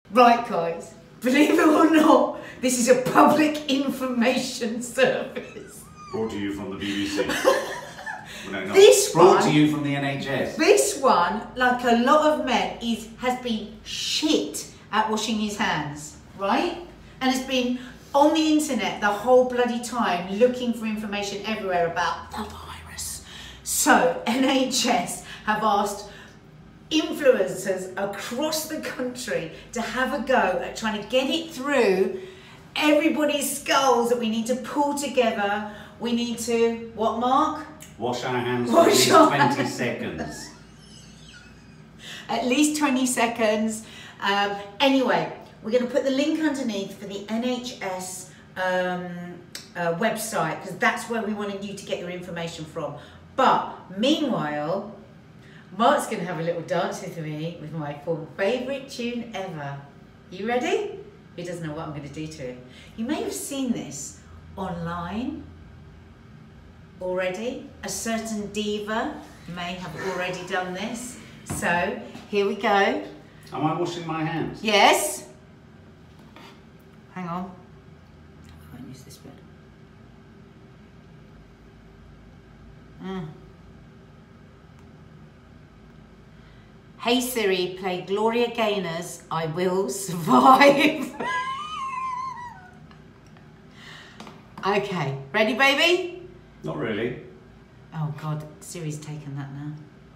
Right, guys, believe it or not, this is a public information service. Brought to you from the BBC. Well, no, This brought one, to you from the NHS. This one, like a lot of men, has been shit at washing his hands, right? And has been on the internet the whole bloody time looking for information everywhere about the virus. So NHS have asked influencers across the country to have a go at trying to get it through everybody's skulls that we need to pull together. We need to, what, Mark? Wash our hands for at least 20 seconds. At least 20 seconds. Anyway, we're going to put the link underneath for the NHS website, because that's where we wanted you to get your information from. But meanwhile, Mark's going to have a little dance with me with my favourite tune ever. You ready? He doesn't know what I'm going to do to him. You may have seen this online already. A certain diva may have already done this. So, here we go. Am I washing my hands? Yes. Hang on. I won't use this bit. Hey Siri, play Gloria Gaynor's I Will Survive. Okay, ready, baby? Not really. Oh God, Siri's taken that now.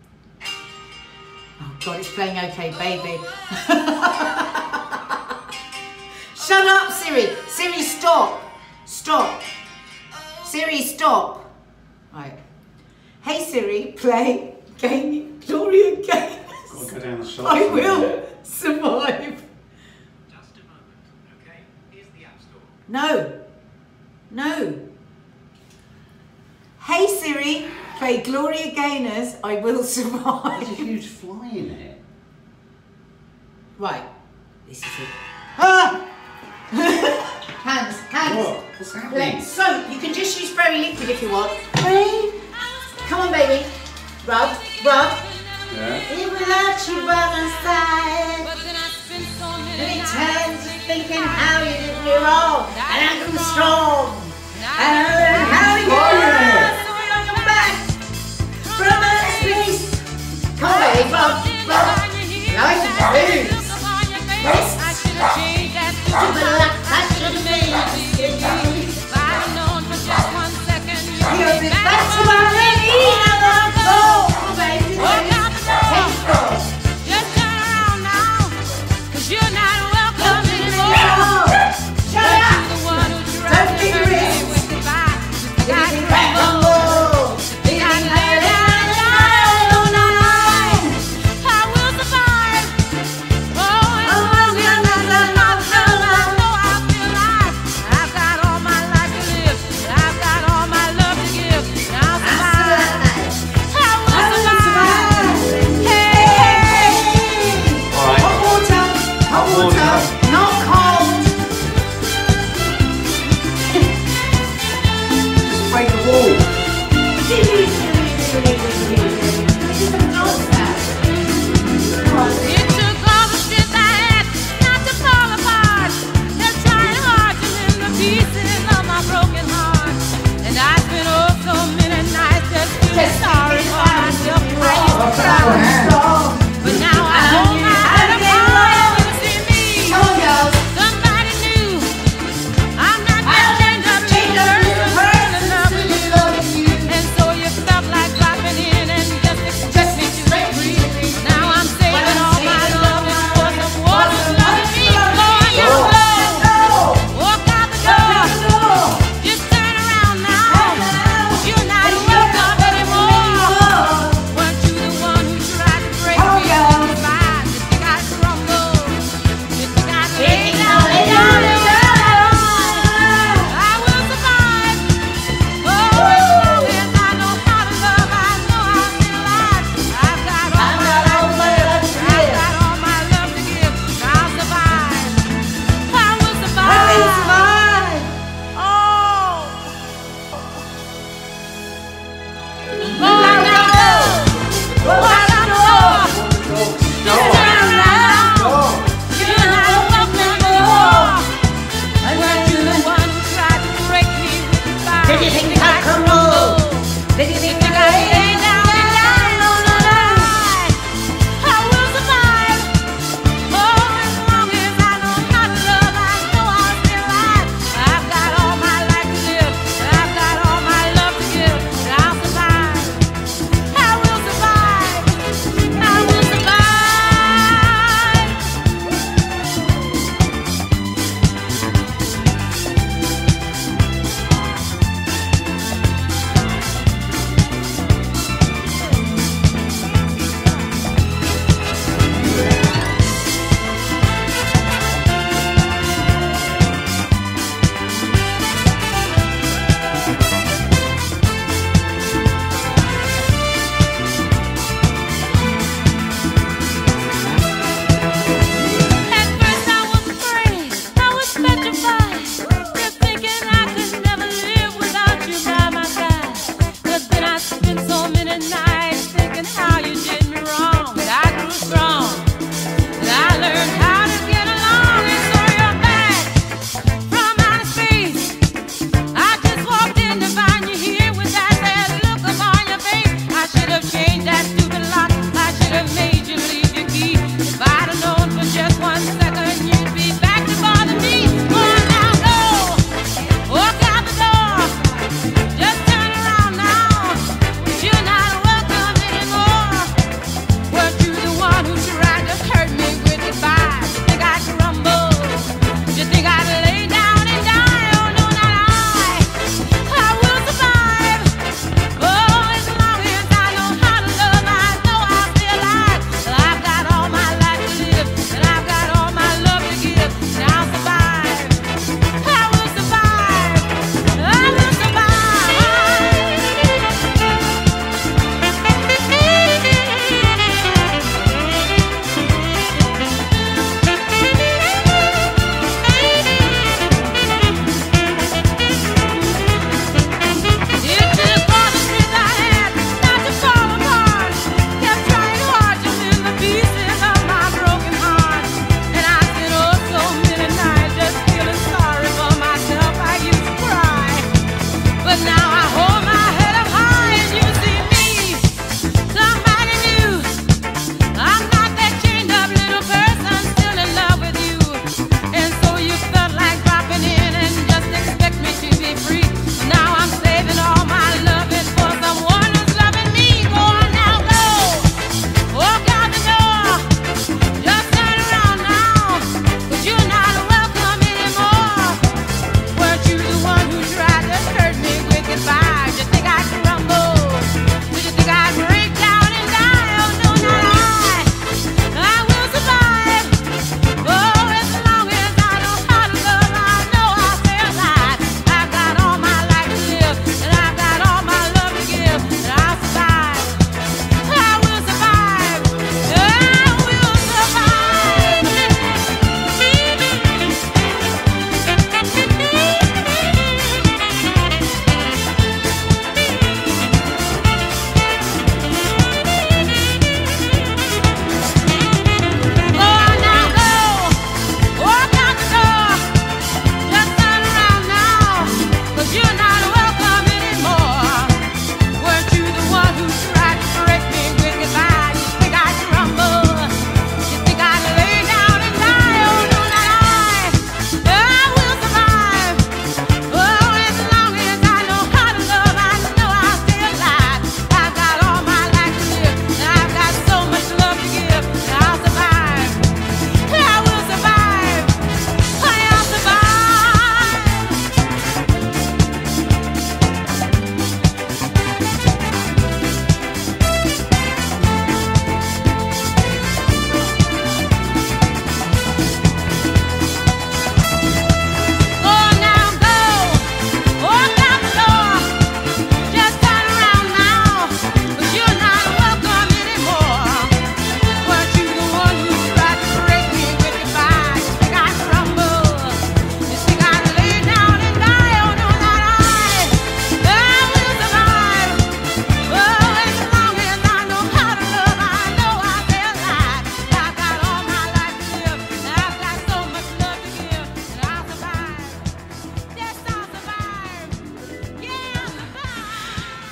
Oh God, it's playing Okay Baby. Shut up, Siri. Siri, stop. Stop. Siri, stop. Right. Hey Siri, play Gloria Gaynor. Go down the shop. I Will Survive. Just a moment, okay? Here's the App Store. No. No. Hey Siri, play Gloria Gaynor's I Will Survive. There's a huge fly in it. Right. This is it. Ah! Hands. What? What's happening? Soap. You can just use fairy liquid if you want. Babe. Come on, baby. Rub. Yeah. Even without you by my side. Many times you're thinking how you did me wrong. And I grew strong. And I learned how to get on your back. From a space. Come on, baby. Rub. Nice and smooth. Wrists. To the left, I should have made you. You'll be back to my lady. I'm gonna go, baby. Take go. Just turn around now, 'cause you're not welcome anymore. Shut up. The one who Don't drives be you rich. with the vibe. Got it right on board. Living like that on the line. I will survive. Oh, Oh, I'm gonna I feel alive. I've got all my life to live. I've got all my love to give. I'll survive. I will survive. Hey. All right. Hot water, not cold. Just break the wall. This is a dance now. Come on. It took all the strength I had not to fall apart. They're trying hard to mend the pieces of my broken heart. And I spent so many nights just feeling sorry for myself. I used to cry. But now I hold my head up high and see me. Come on,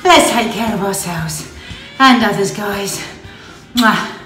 let's take care of ourselves and others, guys. Mwah.